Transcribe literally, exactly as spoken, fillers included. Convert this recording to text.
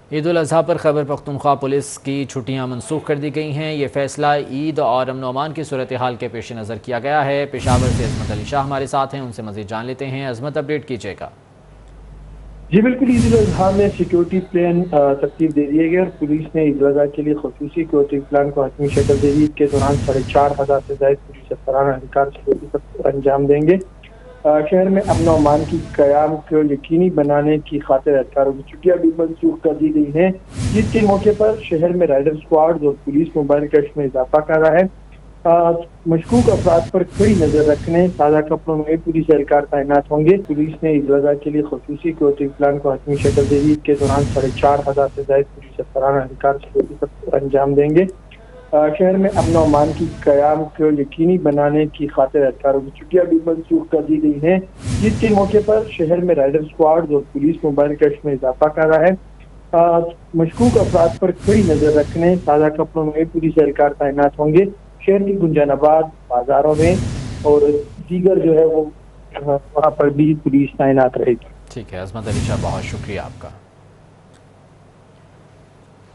عید الاضحیٰ پر خیبر پختونخوا پولیس کی چھٹیاں منسوخ کر دی گئی ہیں۔ یہ فیصلہ عید اور امن و امان کی صورتحال کے پیش نظر کیا گیا ہے۔ پشاور سے عظمت علی شاہ ہمارے ساتھ ہیں، ان سے مزید جان لیتے ہیں۔ عظمت، اپڈیٹ کیجیے گا۔ جی بالکل، عید الاضحیٰ میں سیکیورٹی پلان ترتیب دے دیے گئے اور پولیس نے عید الاضحیٰ کے لیے خصوصی سیکیورٹی پلان کو حتمی شکل دے دی۔ عید کے دوران ساڑھے چار ہزار سے زائد پولیس افسران اہلکار سیکیورٹی انجام دیں گے۔ شہر میں امن و امان کی قیام کو یقینی بنانے کی خاطر اہلکاروں کی چھٹیاں بھی منسوخ کر دی گئی ہیں۔ عید کے موقع پر شہر میں رائڈر اسکواڈ اور پولیس موبائل گشت میں اضافہ کر رہا ہے۔ مشکوک افراد پر کڑی نظر رکھنے تازہ کپڑوں میں پولیس اہلکار تعینات ہوں گے۔ پولیس نے عید الاضحیٰ کے لیے خصوصی سیکیورٹی پلان کو حتمی شکل دے دی۔ عید کے دوران ساڑھے چار ہزار سے زائد پولیس افسران اہلکار سیکیورٹی انجام دیں گے۔ شہر میں امن و امان کی قیام کو یقینی بنانے کی خاطر اہلکاروں کی چھٹیاں بھی منسوخ کر دی گئی ہیں۔ عید کے موقع پر شہر میں رائڈر اسکواڈ اور پولیس موبائل گشت میں اضافہ کر رہا ہے۔ مشکوک افراد پر کڑی نظر رکھنے تازہ کپڑوں میں پولیس اہلکار تعینات ہوں گے۔ شہر کی گنجان آباد بازاروں میں اور دیگر جو ہے وہ وہاں پر بھی پولیس تعینات رہے گی۔ ٹھیک ہے عظمت علی شاہ، بہت شکریہ آپ کا۔